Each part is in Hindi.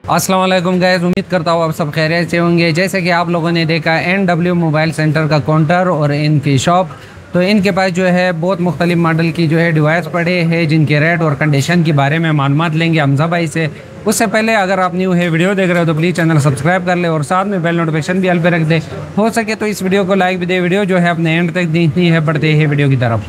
अस्सलाम वालेकुम गाइस, उम्मीद करता हूँ आप सब खैरियत से होंगे। जैसे कि आप लोगों ने देखा NW मोबाइल सेंटर का काउंटर और इनकी शॉप, तो इनके पास जो है बहुत मुख्तलिफ मॉडल की जो है डिवाइस पड़े हैं, जिनके रेट और कंडीशन के बारे में मालूमात लेंगे हमजा भाई से। उससे पहले अगर आप न्यू है वीडियो देख रहे हो तो प्लीज़ चैनल सब्सक्राइब कर ले और साथ में बेल नोटिफिकेशन भी ऑल पे रख दे। हो सके तो इस वीडियो को लाइक भी दे। वीडियो जो है अपने एंड तक देखनी है। बढ़ते हैं वीडियो की तरफ।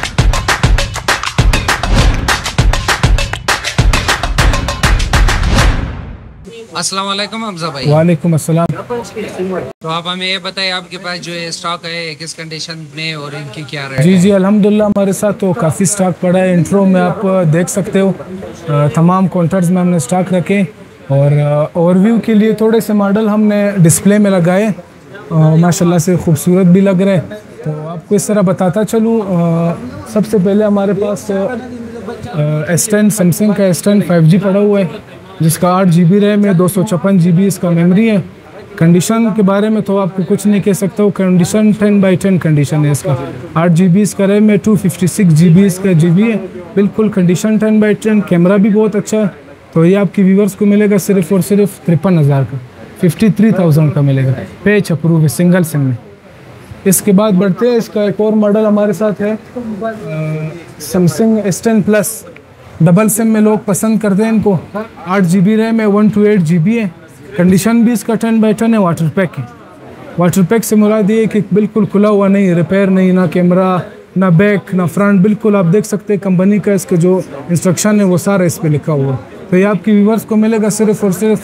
अस्सलाम वालेकुम हमजा भाई। वालेकुम अस्सलाम। तो आप हमें ये बताइए, आपके पास जो है स्टॉक है किस कंडीशन में और इनकी क्या रेट जी अल्हम्दुलिल्लाह हमारे साथ तो काफ़ी स्टॉक पड़ा है। इंट्रो में आप देख सकते हो तमाम काउंटर्स में हमने स्टॉक रखे और ओवरव्यू के लिए थोड़े से मॉडल हमने डिस्प्ले में लगाए। माशाल्लाह से खूबसूरत भी लग रहे हैं, तो आपको इस तरह बताता चलूँ। सबसे पहले हमारे पास S10 सैमसंग का S10 5G पड़ा हुआ है, जिसका 8 GB रैम है, 256 GB इसका मेमोरी है। कंडीशन के बारे में तो आपको कुछ नहीं कह सकता हूँ। कंडीशन 10/10 कंडीशन है इसका। 8 GB इसका रैम है, 256 GB इसका GB है। बिल्कुल कंडीशन 10/10। कैमरा भी बहुत अच्छा है। तो ये आपके व्यूवर्स को मिलेगा सिर्फ और सिर्फ 53,000 का, 53,000 का मिलेगा। पेज अप्रूव है सिंगल सिम में। इसके बाद बढ़ते हैं, इसका एक और मॉडल हमारे साथ है Samsung S10 plus. Double sim में लोग पसंद करते हैं इनको। 8 GB रैम है, 128 GB है। कंडीशन भी इसका 10/10 है। वाटर पैक है। वाटर पैक से मुराद ये कि बिल्कुल खुला हुआ नहीं, रिपेयर नहीं, ना कैमरा ना बैक ना फ्रंट। बिल्कुल आप देख सकते हैं कंपनी का इसका जो इंस्ट्रक्शन है वो सारा इस पर लिखा हुआ है। तो ये आपकी व्यूवर्स को मिलेगा सिर्फ और सिर्फ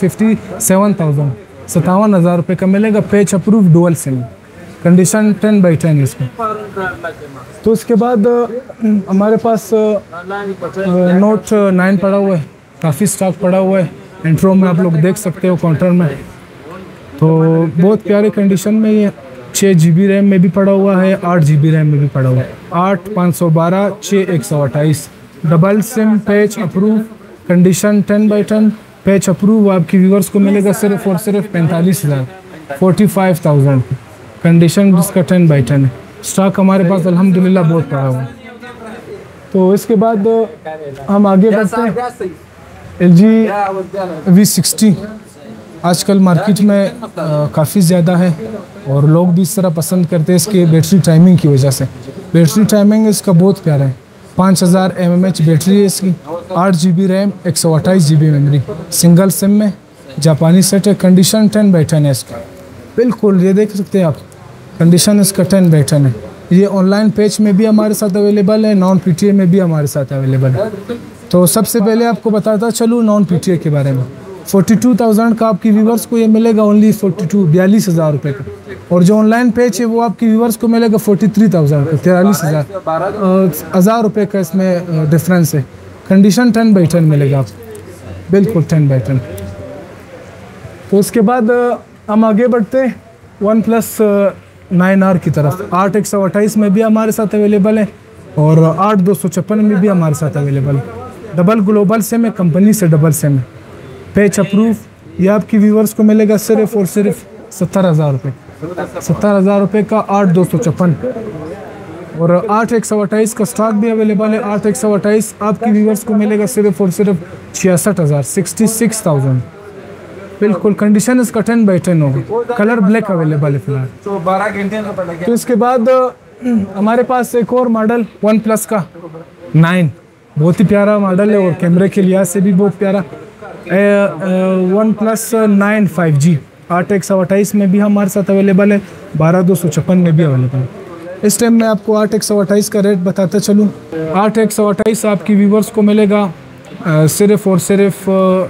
57,000 रुपये का मिलेगा। Page approve dual sim, condition 10/10 है इसका। तो उसके बाद हमारे पास नोट 9 पड़ा हुआ है, काफ़ी स्टॉक पड़ा हुआ है। इंट्रो में आप लोग देख सकते हो काउंटर में। तो बहुत प्यारे कंडीशन में ये 6 GB रैम में भी पड़ा हुआ है, 8 GB रैम में भी पड़ा हुआ है। 8 512 6 128 double sim. Page approve, condition 10/10। Page approve आपकी व्यूवर्स को मिलेगा सिर्फ और सिर्फ 45,000, 45,000। कंडीशन जिसका 10/10 है। स्टॉक हमारे पास अल्हम्दुलिल्लाह बहुत पड़ा हुआ है। तो इसके बाद हम आगे बढ़ते हैं। LG V60 आजकल मार्केट में काफ़ी ज़्यादा है और लोग भी इस तरह पसंद करते हैं इसके बैटरी टाइमिंग की वजह से। बैटरी टाइमिंग इसका बहुत प्यारा है। 5000 mAh बैटरी है इसकी, 8 GB RAM, 128 GB memory, single sim में, जापानी सेट है। कंडीशन 10/10 है इसका। बिल्कुल ये देख सकते हैं आप, कंडीशन इसका 10/10 है। ये ऑनलाइन पेज में भी हमारे साथ अवेलेबल है, नॉन PTA में भी हमारे साथ अवेलेबल है। तो सबसे पहले आपको बताता चलूँ नॉन PTA के बारे में। 42,000 का आपकी व्यूवर्स को ये मिलेगा ओनली 42,000 रुपये का। और जो ऑनलाइन पेज है वो आपकी व्यूवर्स को मिलेगा 43,000 का, 43,000 रुपये का इसमें डिफरेंस है। कंडीशन 10/10 मिलेगा आप, बिल्कुल 10/10। तो उसके बाद हम आगे बढ़ते हैं OnePlus 9R की तरफ। 8 128 में भी हमारे साथ अवेलेबल है और 8 256 में भी हमारे साथ अवेलेबल है। डबल ग्लोबल सिम है, कंपनी से डबल सिम है। Page approve. ये आपकी व्यूवर्स को मिलेगा सिर्फ और सिर्फ 70,000 रुपये, 70,000 रुपये का 8 256। और 8 128 का स्टॉक भी अवेलेबल है। 8 128 आपकी व्यूवर्स को मिलेगा सिर्फ और सिर्फ 66,000, 66,000। बिल्कुल कंडीशन इसका 10/10 होगा। कलर ब्लैक अवेलेबल है फिलहाल। तो इसके बाद हमारे पास एक और मॉडल OnePlus का 9, बहुत ही प्यारा मॉडल है और कैमरे के लिहाज से भी बहुत प्यारा। OnePlus 9 5G 8 128 में भी हमारे साथ अवेलेबल है, 12 256 में भी अवेलेबल है। इस टाइम मैं आपको 8 128 का रेट बताता चलूँ। 8 128 आपकी व्यूवर्स को मिलेगा सिर्फ और सिर्फ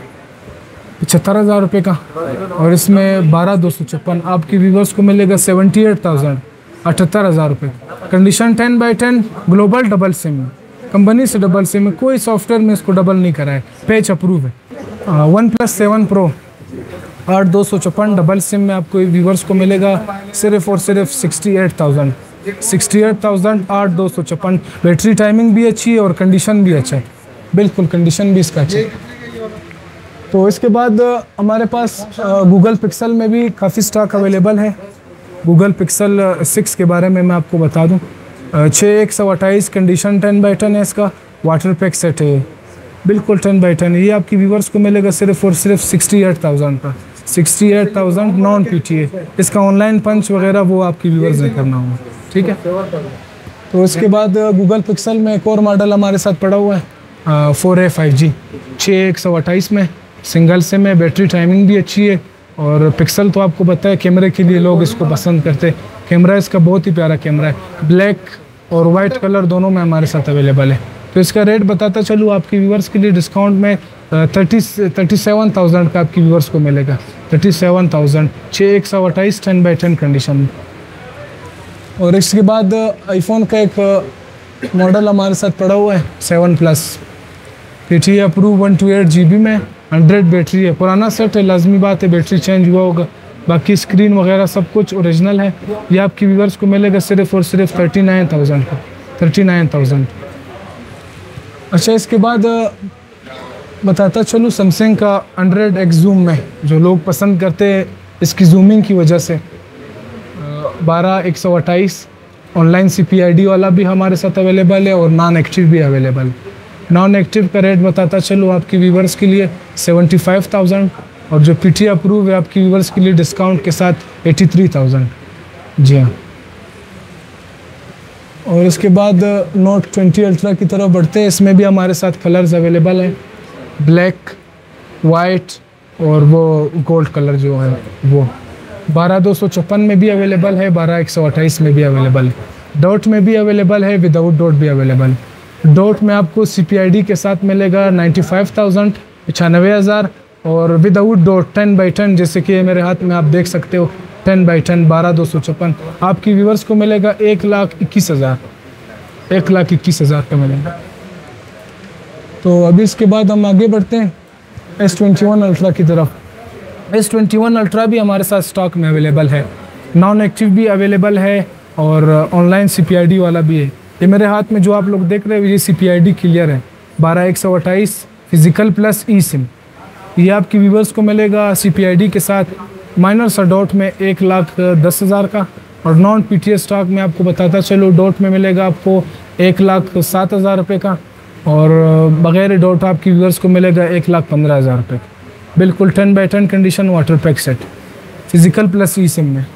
75,000 रुपये का। और इसमें 12 256 आपकी व्यूवर्स को मिलेगा 78,000, 78,000 रुपये। Condition 10/10, global double sim, company से डबल सिम है, कोई सॉफ्टवेयर में इसको डबल नहीं करा है। पेज अप्रूव है। OnePlus 7 Pro 8 256 डबल सिम में आपको व्यूवर्स को मिलेगा सिर्फ और सिर्फ 68,000, 68,000, 8 256। बैटरी टाइमिंग भी अच्छी है और कंडीशन भी अच्छा है। बिल्कुल कंडीशन भी इसका अच्छा है। तो इसके बाद हमारे पास गूगल पिक्सल में भी काफ़ी स्टॉक अवेलेबल है। गूगल पिक्सल 6 के बारे में मैं आपको बता दूं। 6 128 कंडीशन 10/10 है इसका। वाटर पैक सेट है। बिल्कुल 10/10। ये आपकी व्यूवर्स को मिलेगा सिर्फ और सिर्फ 68,000 का। 68,000 नॉन PTA। इसका ऑनलाइन पंच वगैरह वो आपकी व्यूवर्स ने करना होगा, ठीक है। तो इसके बाद गूगल पिक्सल में एक और मॉडल हमारे साथ पड़ा हुआ है 4A 5G 6128 में, सिंगल सिम है, बैटरी टाइमिंग भी अच्छी है। और पिक्सल तो आपको पता है कैमरे के लिए लोग इसको पसंद करते हैं। कैमरा इसका बहुत ही प्यारा कैमरा है, ब्लैक और वाइट कलर दोनों में हमारे साथ अवेलेबल है। तो इसका रेट बताता चलूँ आपकी व्यूवर्स के लिए डिस्काउंट में 37,000 का आपकी व्यूवर्स को मिलेगा। 37,000 6128 10/10 कंडीशन में। और इसके बाद आईफोन का एक मॉडल हमारे साथ पड़ा हुआ है 7 प्लस PTA अप्रूव 128 GB में, 100 बैटरी है। पुराना सेट है, लाजमी बात है बैटरी चेंज हुआ होगा, बाकी स्क्रीन वगैरह सब कुछ ओरिजिनल है। ये आपकी व्यूवर्स को मिलेगा सिर्फ और सिर्फ 39,000 का। 39,000। अच्छा, इसके बाद बताता चलूँ सैमसंग का 100x जूम में, जो लोग पसंद करते हैं इसकी जूमिंग की वजह से, 12/128 ऑनलाइन CPID वाला भी हमारे साथ अवेलेबल है और नॉन एक्टिव भी अवेलेबल है। नॉन एक्टिव का रेट बताता चलूँ आपकी व्यूवर्स के लिए 75,000 और जो PTA अप्रूव है आपकी व्यूवर्स के लिए डिस्काउंट के साथ 83,000। जी हाँ। और इसके बाद नोट 20 अल्ट्रा की तरफ बढ़ते हैं। इसमें भी हमारे साथ कलर्स अवेलेबल हैं, ब्लैक, वाइट और वो गोल्ड कलर जो है वो। 12/256 में भी अवेलेबल है, 12/128 में भी अवेलेबल है, डॉट में भी अवेलेबल है, विदाउट डॉट भी अवेलेबल है। डॉट में आपको CPID के साथ मिलेगा 95,000 95,000 और विदाउट डॉट 10/10 जैसे कि मेरे हाथ में आप देख सकते हो 10/10 12/256 आपकी व्यूवर्स को मिलेगा 1,21,000 1,21,000 का मिलेगा। तो अभी इसके बाद हम आगे बढ़ते हैं S21 अल्ट्रा की तरफ। S21 अल्ट्रा भी हमारे साथ स्टॉक में अवेलेबल है, नॉन एक्टिव भी अवेलेबल है और ऑनलाइन CPID वाला भी है। ये मेरे हाथ में जो आप लोग देख रहे हो ये CPID क्लियर है, 12/128 फिजिकल प्लस ई सिम। ये आपकी व्यूवर्स को मिलेगा CPID के साथ माइनर सा डॉट में 1,10,000 का और नॉन PTA स्टॉक में आपको बताता चलो डॉट में मिलेगा आपको 1,07,000 रुपये का और बगैर डॉट आपकी व्यूवर्स को मिलेगा 1,15,000 रुपये का। बिल्कुल 10/10 condition water pack set physical plus e sim में।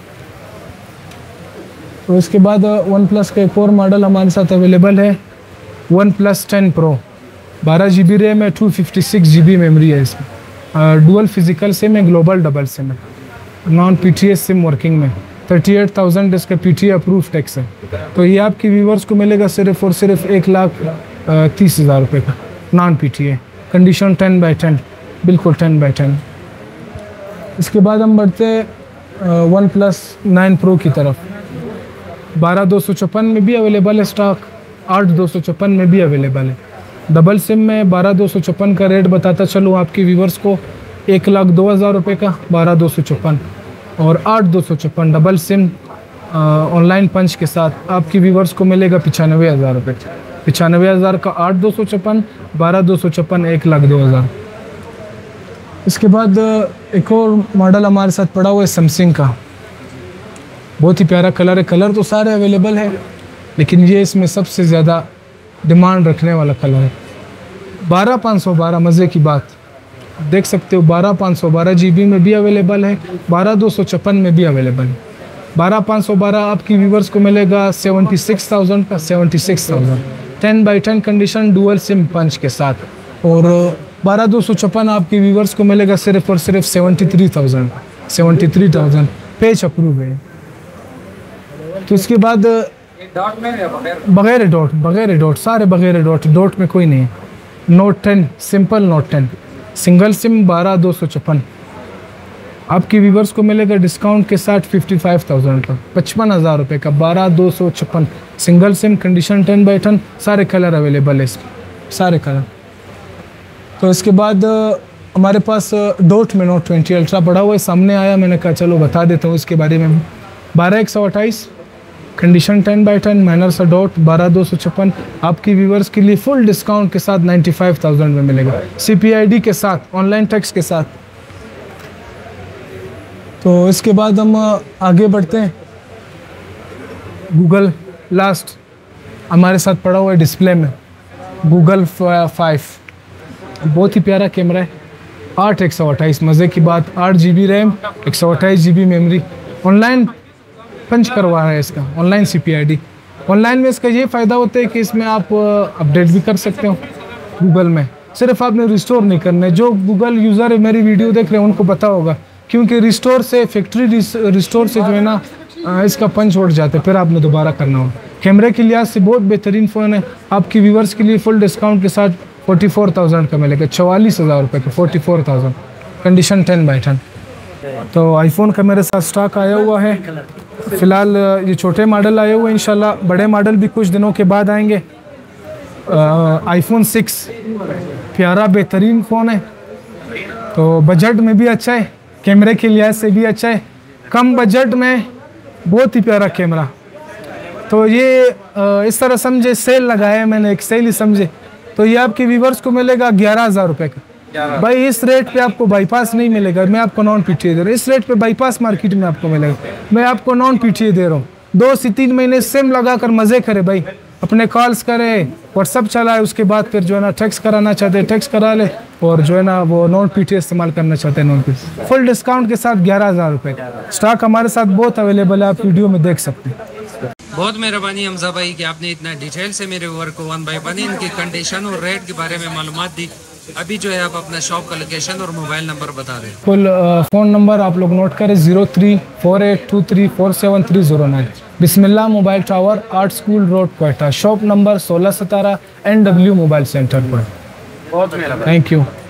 तो इसके बाद OnePlus का एक और मॉडल हमारे साथ अवेलेबल है OnePlus 10 Pro 12 GB रैम है, 256 GB मेमोरी है इसमें, डुअल फिजिकल सिम है, ग्लोबल डबल सिम है, नॉन PTA सिम वर्किंग में। 38,000 इसका PTA अप्रूव टैक्स है। तो ये आपकी व्यूवर्स को मिलेगा सिर्फ और सिर्फ 1,30,000 रुपये का नॉन PTA कंडीशन 10/10 बिल्कुल 10/10। इसके बाद हम बढ़ते OnePlus 9 Pro की तरफ। 12/256 में भी अवेलेबल है स्टॉक, 8/256 में भी अवेलेबल है। डबल सिम में 12/256 का रेट बताता चलूँ आपके व्यूवर्स को 1,02,000 रुपये का 12/256 और 8/256 डबल सिम ऑनलाइन पंच के साथ आपकी व्यूवर्स को मिलेगा 95,000 रुपये। 95,000 का 8/256, 12/256 1,02,000। इसके बाद एक और मॉडल हमारे साथ पड़ा हुआ है सैमसंग का, बहुत ही प्यारा कलर है। कलर तो सारे अवेलेबल है लेकिन ये इसमें सबसे ज़्यादा डिमांड रखने वाला कलर है। 12/512 मज़े की बात देख सकते हो, 12/512 GB में भी अवेलेबल है, 12/256 में भी अवेलेबल है। 12/512 आपकी व्यूवर्स को मिलेगा 76,000 का 76,000 10/10 कंडीशन डुअल सिम पंच के साथ और 12/256 आपकी व्यूवर्स को मिलेगा सिर्फ और सिर्फ 73,000 पेज अप्रूव है। तो इसके बाद बगैर डॉट सारे बगैर डॉट में कोई नहीं है। Note 10 simple note 10 single sim 12/256 आपकी व्यूवर्स को मिलेगा डिस्काउंट के साथ 55,000 का 55,000 रुपये का 12/256 सिंगल सिम कंडीशन 10/10 सारे कलर अवेलेबल है इसमें, सारे कलर। तो इसके बाद हमारे पास डॉट में नोट 20 अल्ट्रा पड़ा हुआ है, सामने आया, मैंने कहा चलो बता देता हूँ इसके बारे में। 12/128 कंडीशन 10/10 माइनर सा डॉट 12/256 आपकी व्यूवर्स के लिए फुल डिस्काउंट के साथ 95,000 में मिलेगा, CPID के साथ, ऑनलाइन टैक्स के साथ। तो इसके बाद हम आगे बढ़ते हैं। गूगल लास्ट हमारे साथ पड़ा हुआ है डिस्प्ले में, Google 5 बहुत ही प्यारा कैमरा है। 8/128 मज़े की बात, 8 GB RAM, 128 GB memory. Online punch करवा रहा है इसका, ऑनलाइन CPID। ऑनलाइन में इसका ये फ़ायदा होता है कि इसमें आप अपडेट भी कर सकते हो गूगल में, सिर्फ आपने रिस्टोर नहीं करना है। जो गूगल यूज़र है मेरी वीडियो देख रहे हैं उनको पता होगा, क्योंकि रिस्टोर से फैक्ट्री रिस्टोर से जो है ना इसका पंच उठ जाता है, फिर आपने दोबारा करना होगा। कैमरे के लिहाज से बहुत बेहतरीन फ़ोन है। आपकी व्यूवर्स के लिए फुल डिस्काउंट के साथ 44,000 का मिलेगा, 44,000 रुपये का, 44,000, कंडीशन 10/10। तो आईफोन का मेरे साथ स्टॉक आया हुआ है। फ़िलहाल ये छोटे मॉडल आए हुए हैं, इंशाल्लाह बड़े मॉडल भी कुछ दिनों के बाद आएंगे। iPhone 6 प्यारा बेहतरीन फ़ोन है, तो बजट में भी अच्छा है, कैमरे के लिहाज से भी अच्छा है, कम बजट में बहुत ही प्यारा कैमरा। तो ये इस तरह समझे सेल लगाया है मैंने, एक सेल ही समझे। तो ये आपके व्यूवर्स को मिलेगा 11,000 रुपये का। भाई इस रेट पे आपको बाईपास नहीं मिलेगा, मैं आपको नॉन PTA दे रहा हूँ। इस रेट पे बाईपास मार्केट में आपको मिलेगा, मैं आपको नॉन PTA दे रहा हूँ। 2 से 3 महीने सिम लगा कर मज़े करे भाई, अपने कॉल्स करे, व्हाट्सअप चलाए, उसके बाद फिर जो है ना टेक्स्ट कराना चाहते हैं टेक्स्ट करा ले, और जो है ना वो नॉन PTA इस्तेमाल करना चाहते हैं नॉन PTA। फुल डिस्काउंट के साथ 11,000 रुपये का स्टॉक हमारे साथ बहुत अवेलेबल है, आप वीडियो में देख सकते हैं। बहुत मेहरबानी हमजा भाई कि आपने इतना डिटेल से मेरे व्यूअर को 1 बाय 1 इनकी कंडीशन और रेट के बारे में मालूमात दी। अभी जो है आप अपना शॉप का लोकेशन और मोबाइल नंबर बता दें। फुल फ़ोन नंबर आप लोग नोट करें, 034823473009। Bismillah mobile tower, art school road, Quetta. Shop number 1617 NW mobile centre पर। बहुत मेहरबानी, थैंक यू।